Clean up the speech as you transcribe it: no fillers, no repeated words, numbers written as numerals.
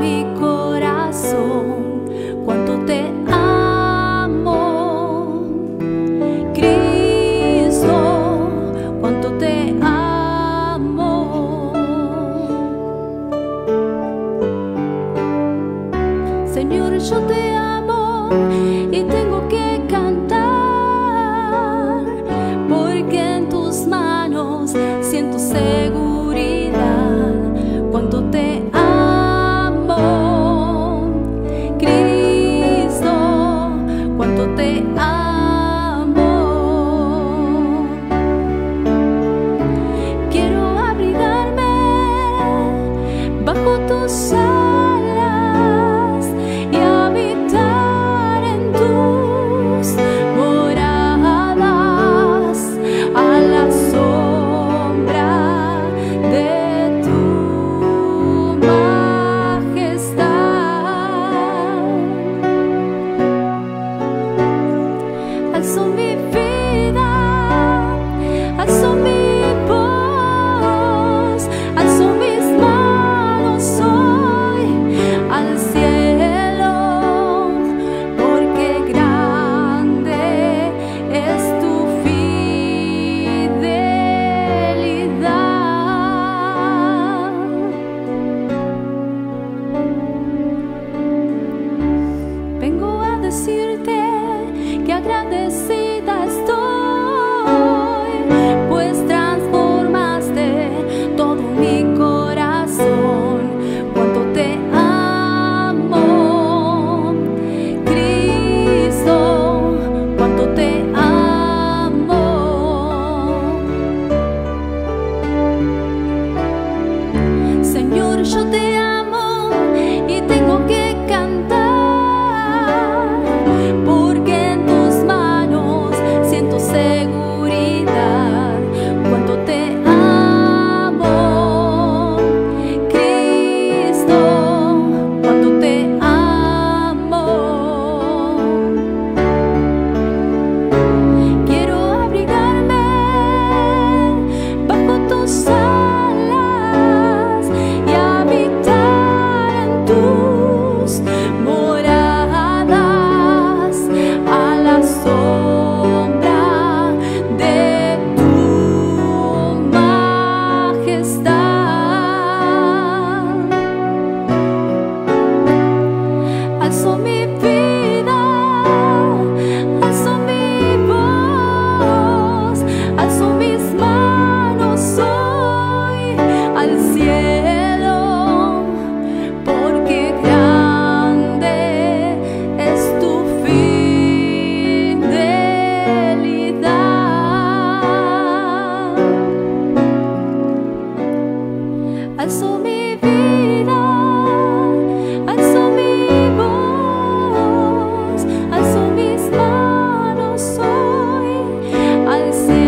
mi corazón cuánto te amo, Cristo, cuánto te amo. Señor, yo te amo y tengo que cantar, porque en tus manos siento seguridad. Cuánto te amo, Cristo, cuánto te amo. Quiero abrigarme bajo tus alas y habitar en tus moradas, a la sombra de tu majestad. Alzo mi vida, alzo mi voz, alzo mis manos hoy al cielo, porque grande es tu fidelidad. Vengo a decirte que agradecida estoy, pues transformaste todo mi corazón. Cuánto te amo, Cristo, cuánto te amo. Señor, yo te amo y tengo que cantar, porque en tus manos siento seguridad. Cuánto te amo, Cristo, cuánto te amo. Quiero abrigarme bajo tus alas y habitar en tus moradas, a la sombra de tu majestad. Alzo mi vida, alzo mi voz, alzo mis manos hoy al cielo, porque grande es tu fidelidad. Alzo mi vida, alzo mi voz, alzo mis manos hoy al cielo.